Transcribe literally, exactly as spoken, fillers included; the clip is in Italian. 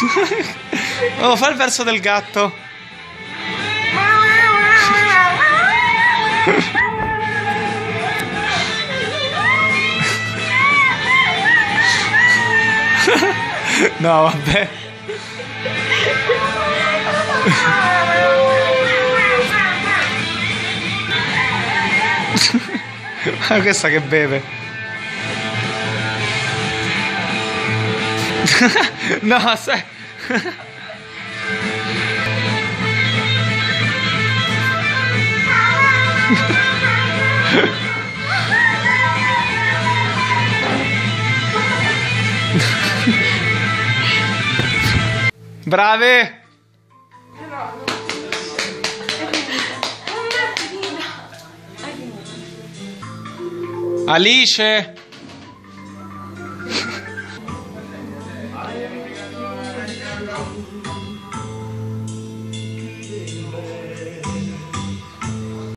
Oh, fa il verso del gatto. No, vabbè. Ma questa che beve. No, sai. Brave! Alice!